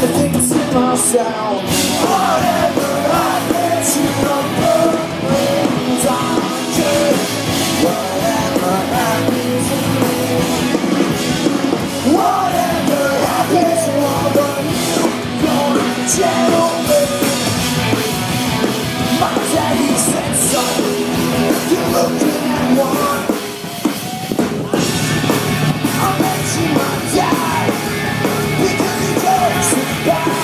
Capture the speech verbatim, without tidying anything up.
I think to myself, whatever happened to the burning doctor? Whatever happened to me? Whatever happened to all the newborn gentlemen? My daddy said, son, you're looking at one. I bet you my dad, because he goes to bed.